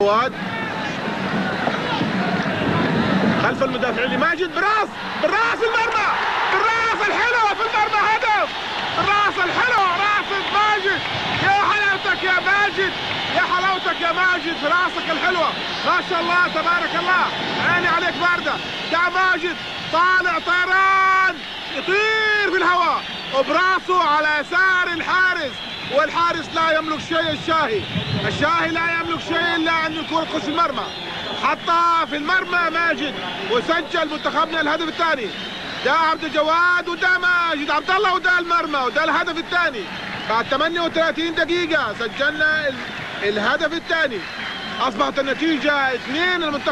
فؤاد خلف المدافعين لماجد براس المرمى، بالراس الحلوه في المرمى، هدف بالراس الحلوه، راسه ماجد. يا حلاوتك يا ماجد، يا حلاوتك يا ماجد في راسك الحلوه، ما شاء الله تبارك الله، عيني عليك بارده. ده ماجد طالع طيران يطير في الهواء وبراسه على يسار الحارس، والحارس لا يملك شيء. الشاهي لا يملك شيء الا ان الكره تخش المرمى. حطها في المرمى ماجد وسجل منتخبنا الهدف الثاني. ده عبد الجواد وده ماجد عبد الله وده المرمى وده الهدف الثاني. بعد 38 دقيقة سجلنا الهدف الثاني. أصبحت النتيجة 2 المنتخب